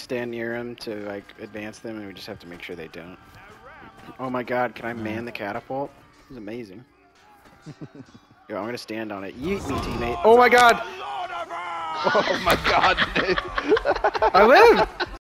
stand near him to like advance them, and we just have to make sure they don't. Oh my god, can I man the catapult? This is amazing. Yo, I'm gonna stand on it. Yeet me, teammate. Oh my god! Oh my god. I live!